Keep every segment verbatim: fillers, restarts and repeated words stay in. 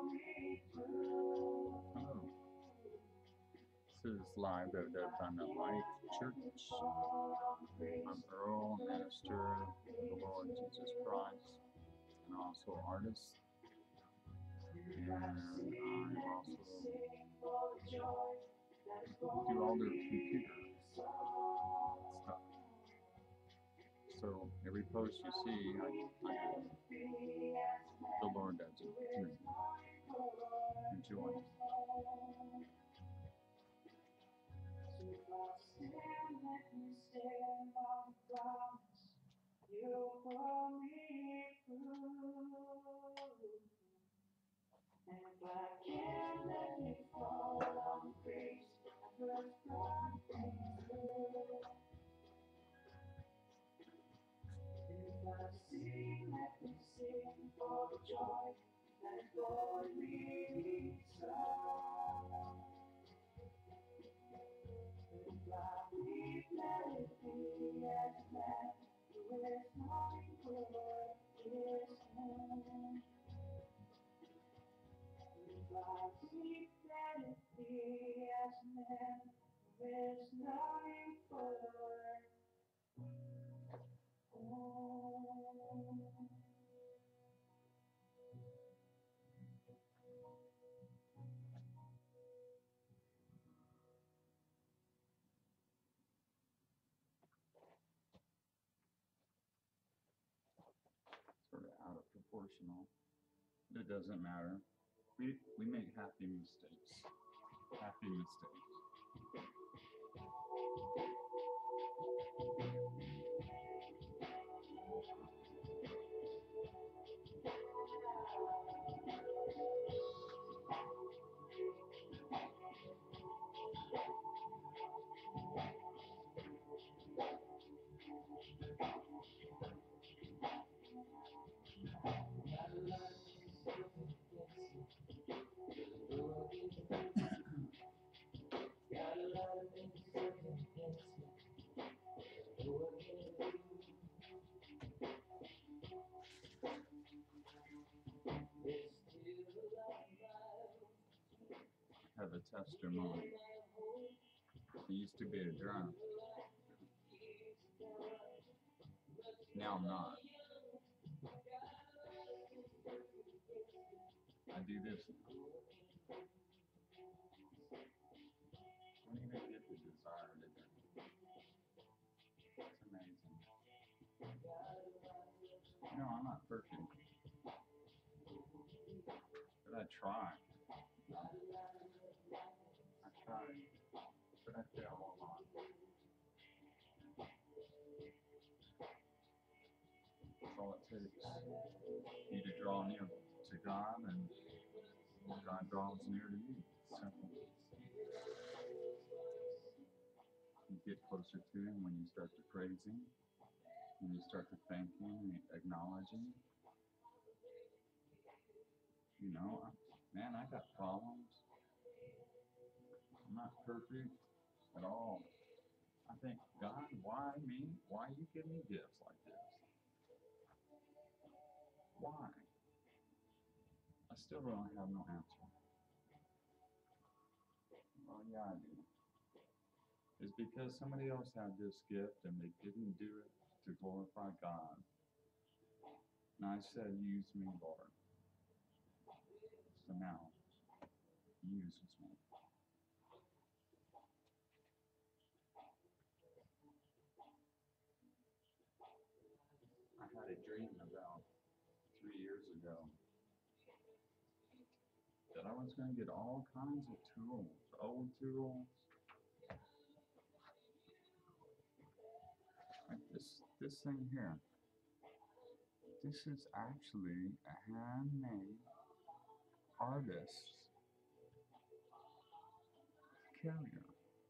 Oh, this is live at Abundant Life Church. I'm Earl, minister of the Lord Jesus Christ, and also artist. And I also do all their computer stuff. So every post you see, I, I do it. The Lord does it through me. Enjoy. Sort of out of proportional. It doesn't matter. We we make happy mistakes. Happy mistakes. I have a testimony. I used to be a drunk. Now I'm not. I do this now. Don't even get the desire to drink. It's amazing. No, I'm not perfect, but I try. I try, but I fail a lot. That's all it takes. You to draw near to God, and God draws near to you. Simple. You get closer to Him when you start to praise Him, when you start to thank Him and acknowledge Him. You know, man, I got problems. I'm not perfect at all. I think, God, why me? Why you give me gifts like this? Why? I still don't have no answer. Well, yeah, I do. It's because somebody else had this gift and they didn't do it to glorify God. And I said, use me, Lord. So now, He uses me. I had a dream about three years ago that I was going to get all kinds of tools, old tools, like this, this thing here. This is actually a handmade artist's carrier.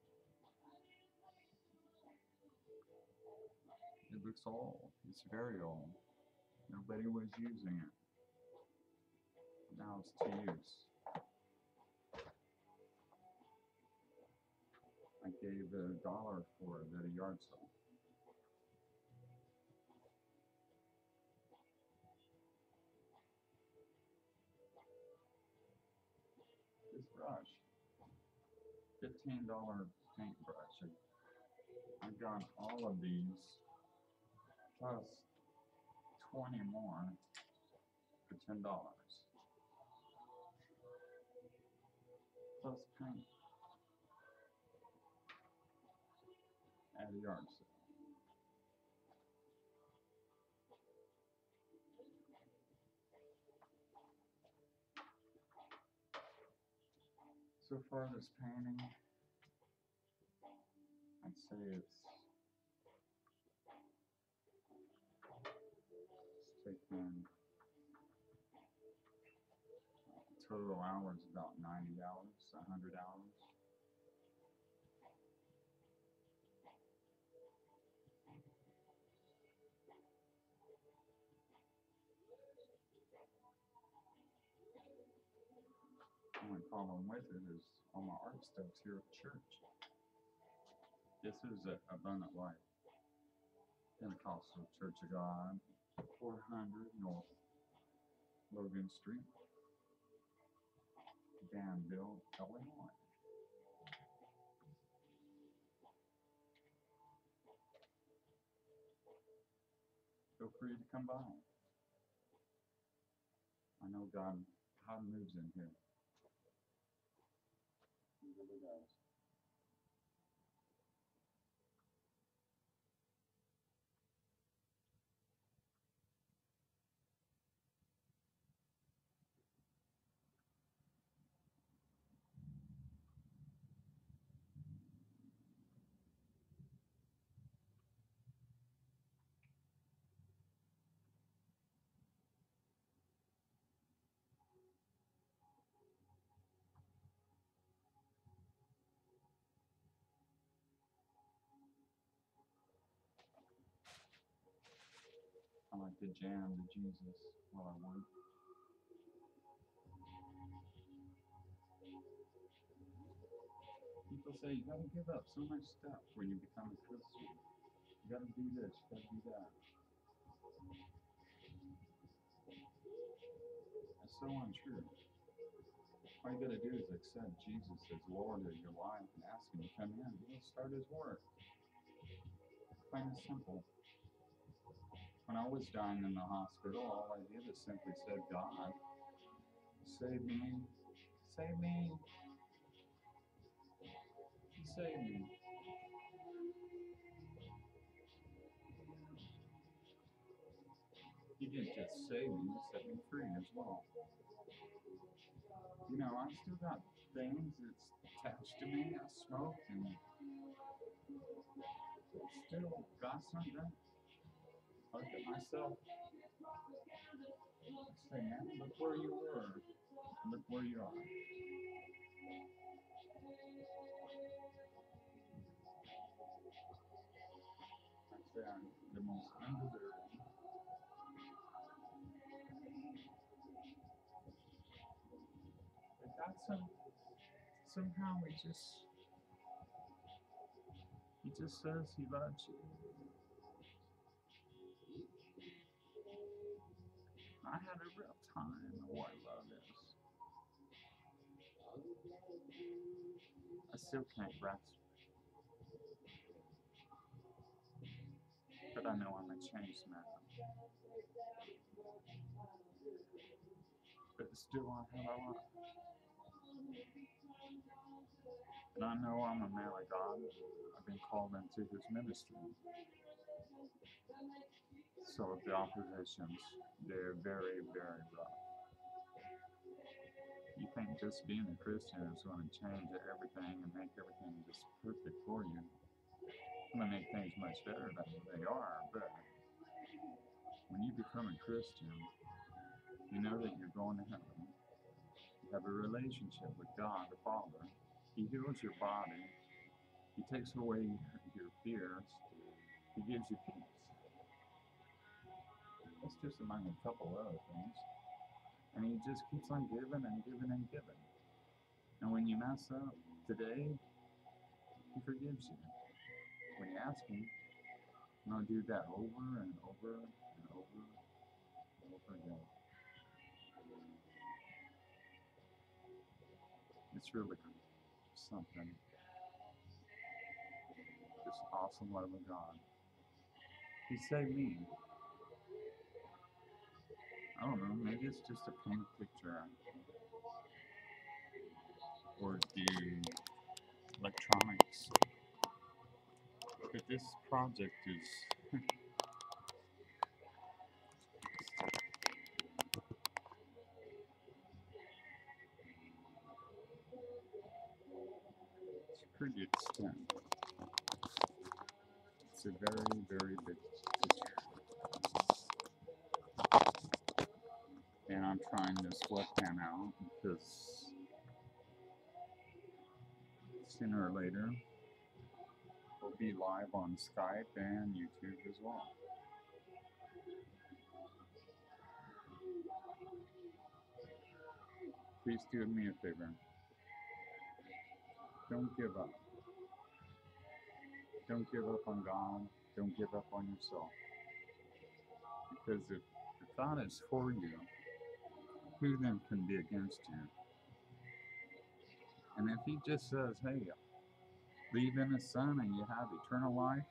It looks old. It's very old. Nobody was using it. Now it's to use. I gave a dollar for it at a yard sale. this brush. fifteen dollar paintbrush. I got all of these plus twenty more for ten dollars. Plus paint at a yard sale. So far this painting, I'd say it's, it's taken total hours about ninety hours, one hundred hours. The only problem with it is all my art stuff's here at church. This is a Abundant Life Pentecostal Church of God, four hundred North Logan Street, Danville, Illinois. Feel free to come by. I know God, God moves in here. He really does. I like to jam to Jesus while I work. People say you gotta give up so much stuff when you become a Christian. You gotta do this, you gotta do that. That's so untrue. All you gotta do is accept Jesus as Lord of your life and ask Him to come in. He'll start His work. Plain and simple. When I was dying in the hospital, all I did is simply said, God, save me, save me, save me. He didn't just save me, He set me free as well. You know, I still got things that's attached to me. I smoke and still got something. Look at myself. I say, man, look where you were. Look where you are. I say I'm the most undeserving. But God some, somehow He just, He just says He loves you. I had a real time of what love is. I still can't grasp it. But I know I'm a changed man. But still I have a lot. And I know I'm a man of God. I've been called into His ministry. So the oppositions, they're very, very rough. You think just being a Christian is going to change everything and make everything just perfect for you. It's going to make things much better than they are, but when you become a Christian, you know that you're going to heaven. You have a relationship with God, the Father. He heals your body. He takes away your fears. He gives you peace. That's just among a couple other things. And He just keeps on giving and giving and giving. And when you mess up today, He forgives you. When you ask Him, and I'll do that over and over and over and over again. It's really something. This awesome love of God. He saved me. I don't know, maybe it's just a paint picture. Or the electronics. But this project is it's pretty extent. It's a very, very big picture. And I'm trying this webcam out because sooner or later we'll be live on Skype and YouTube as well. Please do me a favor. Don't give up. Don't give up on God. Don't give up on yourself. Because if, if God is for you, who then can be against you? And if He just says, hey, believe in His Son and you have eternal life,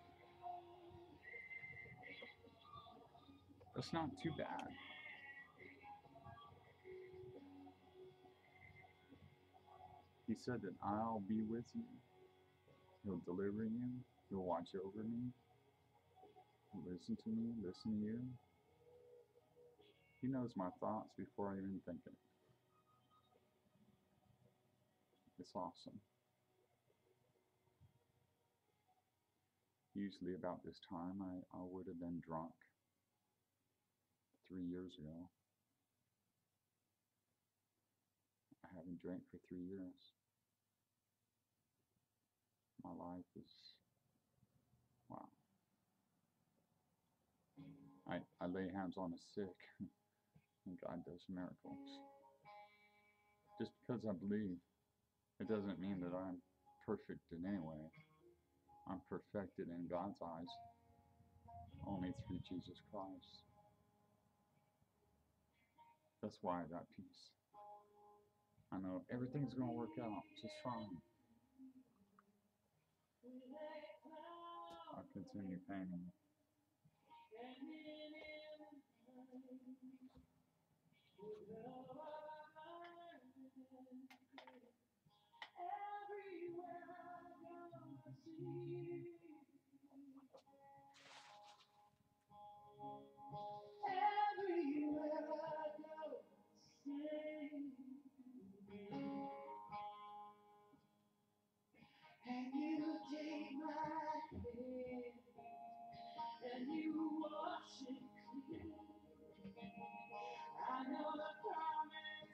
that's not too bad. He said that I'll be with you. He'll deliver you. He'll watch over me. He'll listen to me, listen to you. He knows my thoughts before I even think it. It's awesome. Usually about this time, I, I would have been drunk three years ago. I haven't drank for three years. My life is, wow. I, I lay hands on the sick, and God does miracles. Just because I believe, it doesn't mean that I'm perfect in any way. I'm perfected in God's eyes, only through Jesus Christ. That's why I got peace. I know everything's going to work out just fine. I'll continue painting. And you take my hand and you wash it clean. I know the promise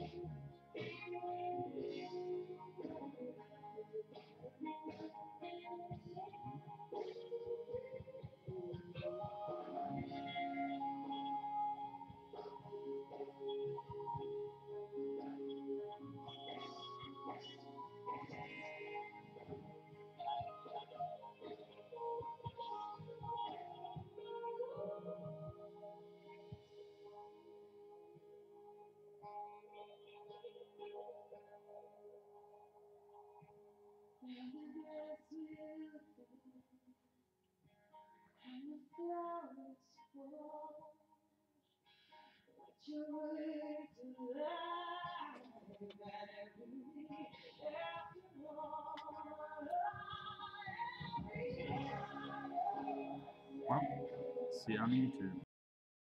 And the grass will grow, and the flowers fall. But your words alive, that every after all, every Well, see you on YouTube.